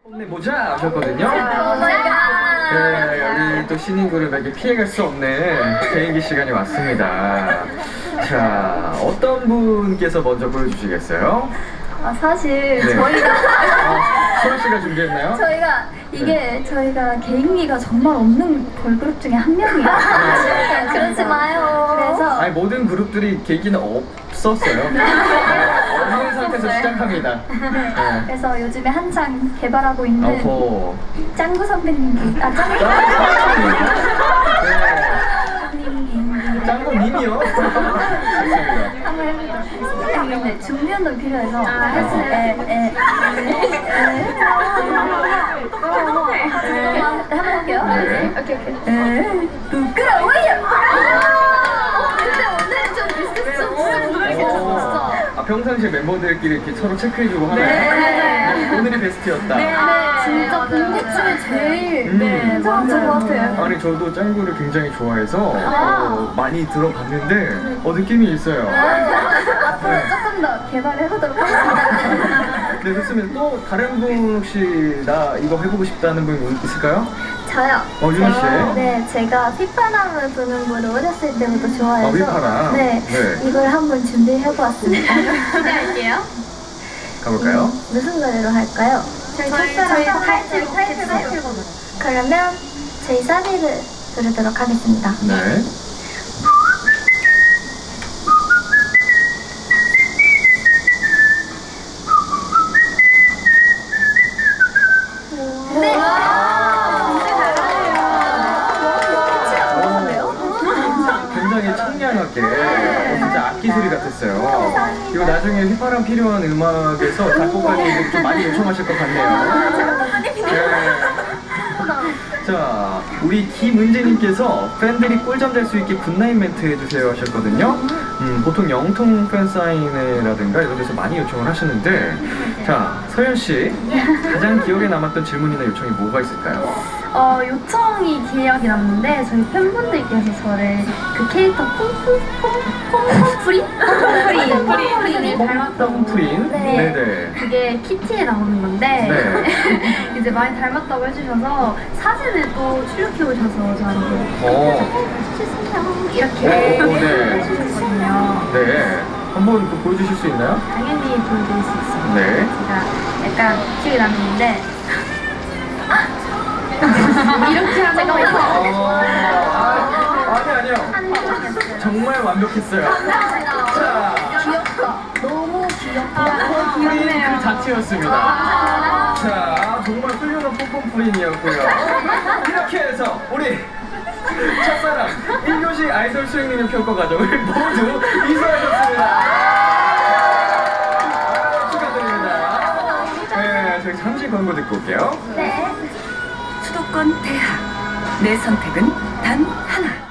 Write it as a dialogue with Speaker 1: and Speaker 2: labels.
Speaker 1: 네, 모자 하셨거든요.
Speaker 2: 네,
Speaker 1: 여기 또 신인 그룹에게 피해갈 수 없는 개인기 시간이 왔습니다. 자, 어떤 분께서 먼저 보여주시겠어요?
Speaker 2: 사실
Speaker 1: 네.
Speaker 2: 저희가
Speaker 1: 소연 씨가 준비했나요?
Speaker 2: 저희가 개인기가 정말 없는 걸그룹 중에 한 명이에요. 그렇지 마요. 그래서
Speaker 1: 아니, 모든 그룹들이 개인기는 없었어요. 없는 상태에서 시작합니다. 네.
Speaker 2: 그래서 요즘에 한창 개발하고 있는
Speaker 1: 어허.
Speaker 2: 짱구 선배님, 짱구
Speaker 1: 네. 짱구님이요? 좋습니다.
Speaker 2: 한번 해보도록 하겠습니다. 근데 준비 운동 필요해서 한번 할게요.
Speaker 1: 네.
Speaker 2: 오케이. 부끄러워요. 근데 오늘 좀 비슷했어.
Speaker 1: 평상시에 멤버들끼리 이렇게 서로 체크해주고 하나요?
Speaker 2: 네.
Speaker 1: 오늘이 베스트였다.
Speaker 2: 진짜 본 것 중에 제일 괜찮은 것 같아요.
Speaker 1: 아니, 저도 짱구를 굉장히 좋아해서 많이 들어봤는데 느낌이 있어요.
Speaker 2: 앞으로 조금 더 개발해보도록 하겠습니다.
Speaker 1: 네, 좋습니다. 또 다른 분 혹시 나 이거 해보고 싶다는 분 있을까요?
Speaker 2: 저요.
Speaker 1: 유나 씨.
Speaker 2: 네, 제가 휘파람을 부는 거를 어렸을 때부터 좋아해서
Speaker 1: 휘파람.
Speaker 2: 네, 이걸 한번 준비해보았습니다.
Speaker 3: 준비할게요.
Speaker 1: 가볼까요?
Speaker 2: 무슨 노래로 할까요? 저희 타이틀곡. 그러면 저희 사비를 부르도록 하겠습니다.
Speaker 1: 네. 굉장히 청량하게 진짜 악기 소리 같았어요. 이거 나중에 휘파람 필요한 음악에서 작곡가님들 좀 많이 요청하실 것 같네요. 자, 우리 김은재님께서 팬들이 꿀잠 잘 수 있게 굿나잇 멘트 해주세요 하셨거든요. 보통 영통 팬사인회라든가 이런 데서 많이 요청을 하시는데, 자, 서연씨 가장 기억에 남았던 질문이나 요청이 뭐가 있을까요?
Speaker 3: 요청이 기억이 남는데 저희 팬분들께서 저를 그 캐릭터 폼폼프린이 닮았다고.
Speaker 1: 프린? 네네.
Speaker 3: 그게 키티에 나오는 건데 이제 많이 닮았다고 해주셔서 사진을 또 출력해 오셔서 저한테 추신형 이렇게 해주셨거든요.
Speaker 1: 네. 한번 또 보여주실 수 있나요?
Speaker 3: 당연히 보여드릴 수 있습니다.
Speaker 1: 네.
Speaker 3: 제가 약간 기억이 남는데 이렇게 하는 거
Speaker 1: 아니요. 정말 완벽했어요. 자,
Speaker 2: 귀엽다. 너무 귀엽다.
Speaker 1: 프린 그 자체였습니다. 자, 정말 훌륭한 폼폼프린이었고요. 이렇게 해서 우리 첫사랑 1교시 아이돌 수행능력 평가 과정을 모두 이수하셨습니다. 축하드립니다. 네, 저희 잠시 광고 듣고 올게요.
Speaker 2: 네.
Speaker 4: 수도권 대학. 내 선택은 단 하나.